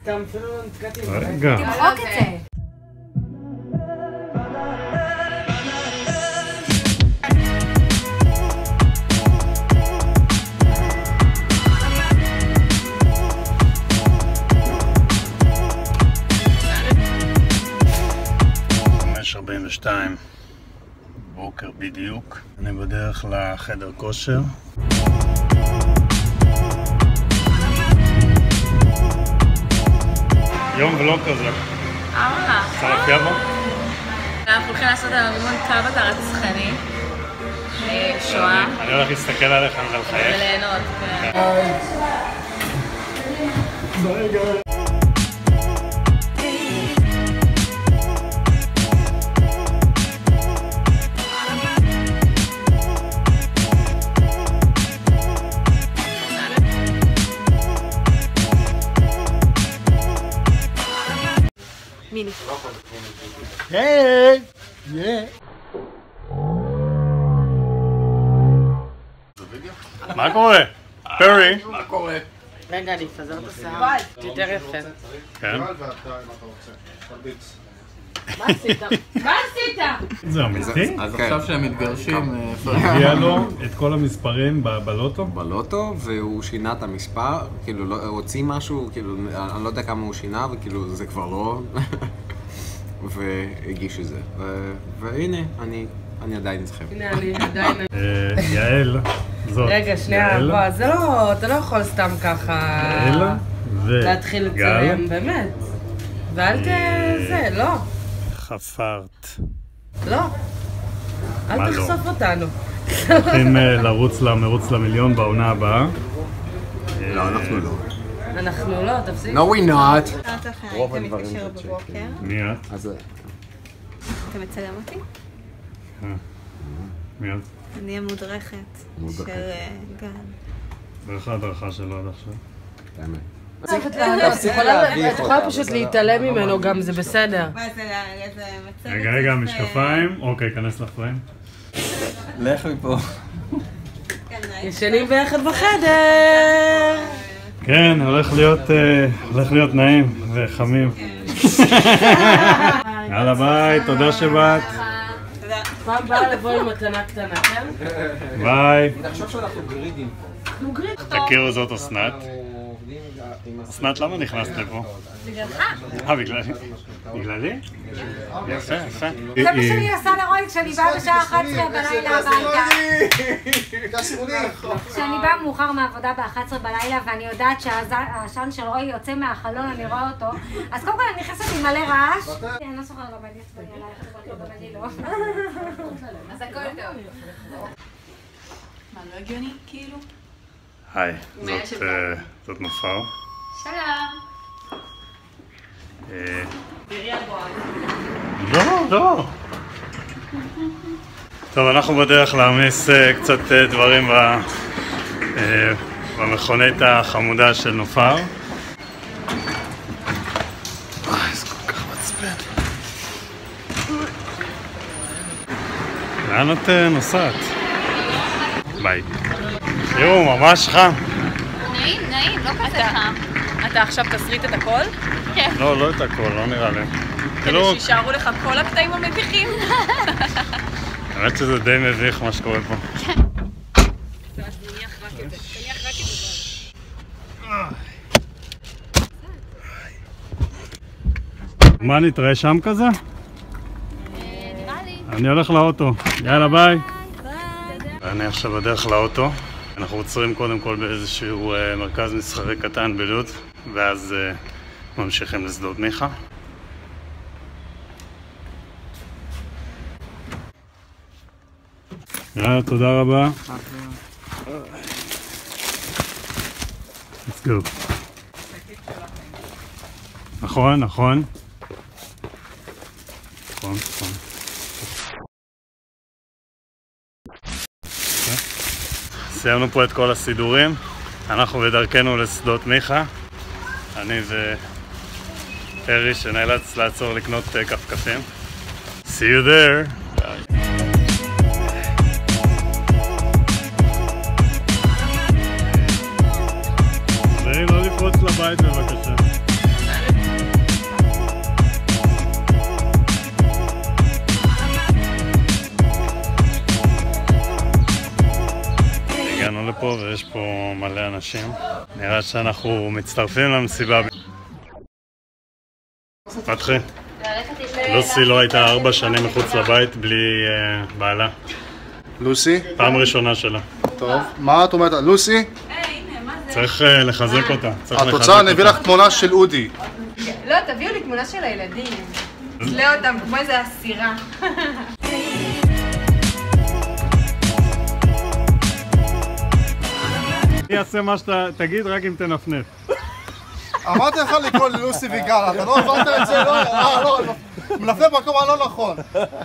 אתה אפילו לא נתקעתי. רגע. תמחוק את זה. בוקר בדיוק. אני בדרך לחדר כושר. יום ולא כזה. אהה. אפשר להפיע בו? אנחנו הולכים לעשות על רימון קאבה הרצחני. שואה. אני הולך להסתכל עליך ולחייך. וליהנות. מיני. היי! מה קורה? פרי? מה קורה? רגע, אני אפזר את השיער. יותר יפה. כן? מה עשית? מה עשית? זה אמיתי? אז עכשיו שהם מתגרשים... הגיע לו את כל המספרים בלוטו? בלוטו, והוא שינה את המספר, כאילו הוא הוציא משהו, כאילו אני לא יודע כמה הוא שינה, וכאילו זה כבר לא... והגיש את זה. והנה, אני עדיין איתכם. הנה, אני עדיין... יעל, זאת. רגע, שנייה, בוא, זה לא, אתה לא יכול סתם ככה... יעל להתחיל לצלם, באמת. ואל זה, לא. חפרת. לא. אל תחשוף אותנו. הולכים לרוץ למרוץ למיליון בעונה הבאה. לא, אנחנו לא. אנחנו לא, תפסיק. No we not. רוב הדברים בבוקר. מי את? אז... אתה מצלם אותי? מי את? אני המודרכת של גן. דרך ההדרכה שלו עד עכשיו. באמת. את יכולה פשוט להתעלם ממנו גם, זה בסדר. מה זה, איזה מצגת? רגע, משקפיים. אוקיי, כנס לפריים. לך מפה. ישנים ביחד בחדר. כן, הולך להיות נעים וחמים. יאללה ביי, תודה שבאת. פעם באה לבוא עם מתנה קטנה, כן? ביי. תחשוב שאנחנו גרידים. אנחנו גריד. תכירו, זאת אסנת. אסנת, למה נכנסת לפה? בגללך. בגללי? בגללי? יפה, יפה. זה מה שאני עושה לרוי כשאני באה בשעה 11 בלילה הביתה. כשאני באה מאוחר מהעבודה ב-11 בלילה ואני יודעת שהעשן של רוי יוצא מהחלון, אני רואה אותו, אז קודם כל אני נכנסת עם מלא רעש. אני לא זוכרת גם אני אצבעי עלייך, גם אני לא. אז הכל טוב. מה, לא הגיוני כאילו? היי, זאת נופר. שלום. לא. טוב, אנחנו בדרך להעמיס קצת דברים במכונית החמודה של נופר. זה כל כך מצפן. לאן את נוסעת? ביי. תראו, ממש חם. נעים, לא כזה חם. אתה עכשיו תסריט את הכל? כן. לא את הכל, לא נראה לי. כדי שישארו לך כל הקטעים המביכים? האמת שזה די מביך מה שקורה פה. מה, נתראה שם כזה? נראה לי. אני הולך לאוטו. יאללה ביי. אני עכשיו בדרך לאוטו. אנחנו עוצרים קודם כל באיזשהו מרכז מסחרי קטן בלוד, ואז ממשיכים לשדות מיכה. יאללה, תודה רבה. Let's go. נכון. סיימנו פה את כל הסידורים, אנחנו בדרכנו לשדות מיכה, אני ופרי שנאלץ לעצור לקנות כפכפים. See you there! לא לפרוץ לבית בבקשה. פה מלא אנשים. נראה שאנחנו מצטרפים למסיבה. מתחיל. לוסי לא הייתה 4 שנים מחוץ לבית בלי בעלה. לוסי? פעם ראשונה שלה. טוב, מה את אומרת? לוסי? צריך לחזק אותה. את רוצה? אני אביא לך תמונה של אודי. לא, תביאו לי תמונה של הילדים. תלה אותם כמו איזה אסירה. אני אעשה מה שאתה תגיד, רק אם תנפנף. אמרתי לך לקרוא ללוסי ויגאל, אתה לא הבנת את זה? לא, מנפנף במקום הלא נכון.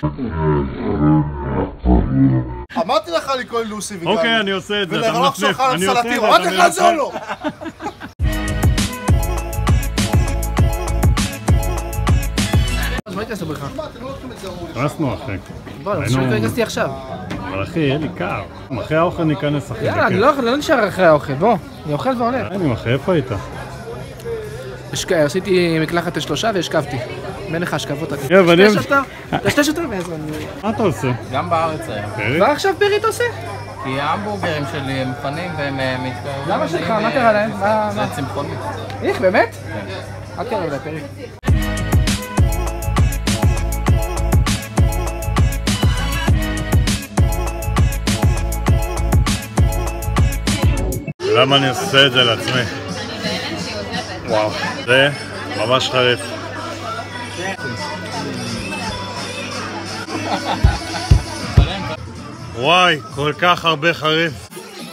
אמרתי לך לקרוא ללוסי ויגאל. אוקיי, אני עושה את זה, אתה ולרלוך מנפנף. שלך על סלטים, אמרתי לך לעזור לו! אז מה התכנסנו בך? נכנסנו אחי. בוא, אני חושב שהתכנסתי עכשיו. אבל אחי, יהיה לי קר. אחרי האוכל ניכנס אחי. יאללה, אני לא נשאר אחרי האוכל, בוא. אני אוכל והולך. אני אחי, איפה היית? עשיתי מקלחת ל3 והשכבתי. בין לך השכבות עדי. לשתי שוטר ועזר. מה אתה עושה? גם בארץ היה. מה עכשיו פרית עושה? כי ההמבורגרים שלי הם מפנים והם מתקרבים. למה שלך? מה קרה להם? זה צמחוני. איך, באמת? אל תראה אליי פרית. למה אני עושה את זה לעצמי? וואו, זה ממש חריף. וואי, כל כך הרבה חריף.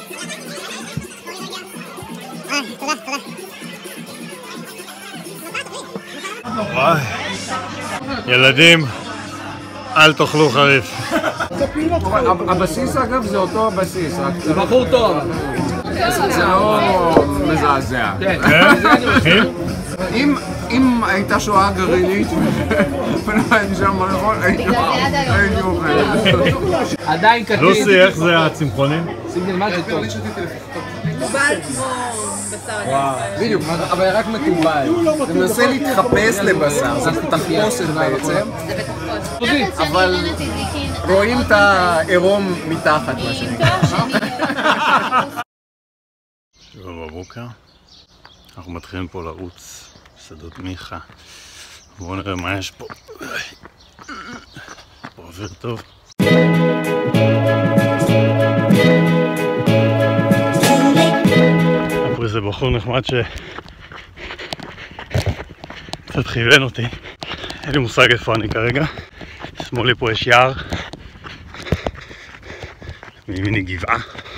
וואי, ילדים, אל תאכלו חריף. הבסיס אגב זה אותו הבסיס. זה בחור טוב. זה לא מזעזע. אם הייתה שואה גרעינית ולא שם מלכון, הייתי אוכל. עדיין קטין. לוסי, איך זה הצמחונים? סיגנל מה זה טוב. מתובל כמו בשר. בדיוק, אבל רק מתובל. זה מנסה להתחפש לבשר, זה תחפושת בעצם. אבל רואים את העירום מתחת מה שנקרא. שבוע בבוקר, אנחנו מתחילים פה לרוץ שדות מיכה. בואו נראה מה יש פה. פה אוויר טוב. הפרי זה בחור נחמד קצת כיוון אותי. אין לי מושג איפה אני כרגע. שמאלי פה יש יער. מימיני גבעה.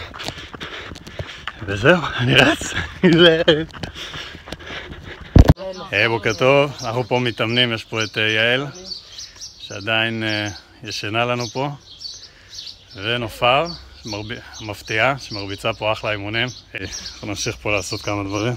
וזהו, אני רץ. היי, בוקר טוב. אנחנו פה מתאמנים, יש פה את יעל, שעדיין ישנה לנו פה. ונופר, מפתיעה, שמרביצה פה אחלה אימונים. אנחנו נמשיך פה לעשות כמה דברים.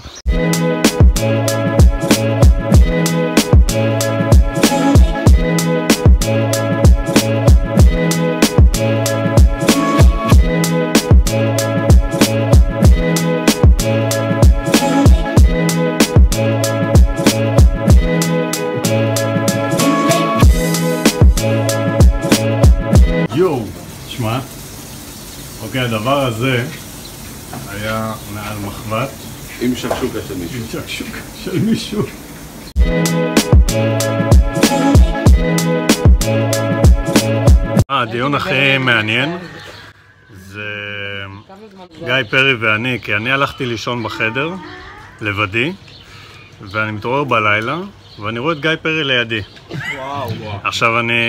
אוקיי, הדבר הזה היה מעל מחבת עם שקשוקה של מישהו. עם שקשוקה של מישהו. הדיון הכי מעניין זה גיא פרי ואני, כי אני הלכתי לישון בחדר לבדי ואני מתעורר בלילה ואני רואה את גיא פרי לידי. עכשיו אני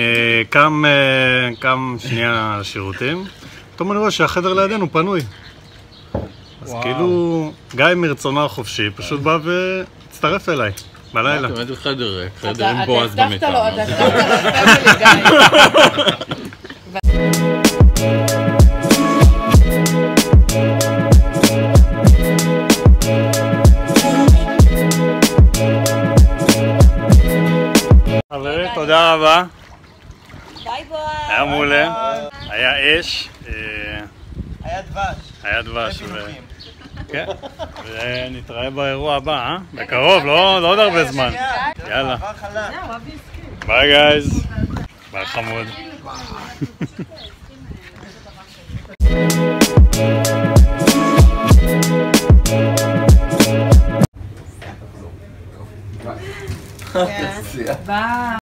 קם שנייה לשירותים, פתאום אני רואה שהחדר לידינו פנוי. אז כאילו גיא מרצונו החופשי פשוט בא והצטרף אליי בלילה. איזה חדר ריק, חדר עם בועז במיטה. אתה הבטחת לו את גיא. חברים, תודה רבה. ביי בועז. היה מעולה, היה אש. היה דבש. היה דבש. כן, ונתראה באירוע הבא, בקרוב, לא עוד הרבה זמן. יאללה. ביי גייז. ביי חמוד. ביי.